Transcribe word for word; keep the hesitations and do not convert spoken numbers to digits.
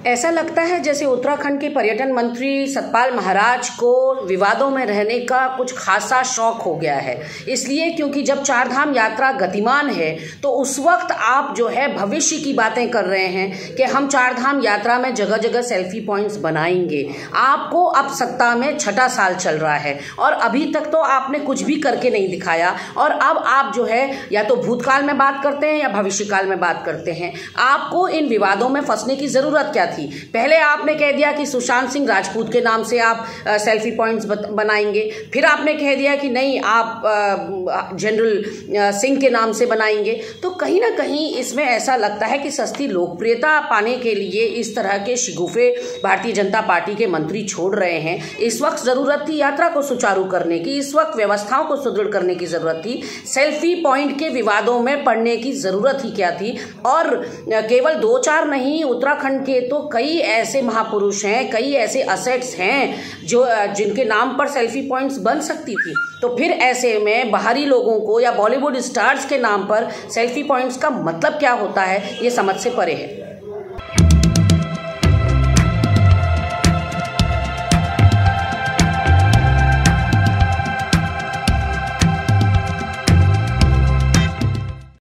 ऐसा लगता है जैसे उत्तराखंड के पर्यटन मंत्री सतपाल महाराज को विवादों में रहने का कुछ खासा शौक हो गया है। इसलिए क्योंकि जब चारधाम यात्रा गतिमान है तो उस वक्त आप जो है भविष्य की बातें कर रहे हैं कि हम चारधाम यात्रा में जगह जगह सेल्फी पॉइंट्स बनाएंगे। आपको अब सत्ता में छठा साल चल रहा है और अभी तक तो आपने कुछ भी करके नहीं दिखाया, और अब आप जो है या तो भूतकाल में बात करते हैं या भविष्यकाल में बात करते हैं। आपको इन विवादों में फंसने की जरूरत क्या थी? पहले आपने कह दिया कि सुशांत सिंह राजपूत के नाम से आप आ, सेल्फी पॉइंट्स बनाएंगे, फिर आपने कह दिया कि नहीं आप जनरल सिंह के नाम से बनाएंगे। तो कहीं ना कहीं इसमें ऐसा लगता है कि सस्ती लोकप्रियता पाने के लिए इस तरह के शिगुफे भारतीय जनता पार्टी के मंत्री छोड़ रहे हैं। इस वक्त जरूरत थी यात्रा को सुचारू करने की, इस वक्त व्यवस्थाओं को सुदृढ़ करने की जरूरत थी। सेल्फी पॉइंट के विवादों में पड़ने की जरूरत ही क्या थी? और केवल दो चार नहीं, उत्तराखंड के तो कई ऐसे महापुरुष हैं, कई ऐसे असेट्स हैं जो जिनके नाम पर सेल्फी पॉइंट्स बन सकती थी। तो फिर ऐसे में बाहरी लोगों को या बॉलीवुड स्टार्स के नाम पर सेल्फी पॉइंट्स का मतलब क्या होता है, ये समझ से परे है।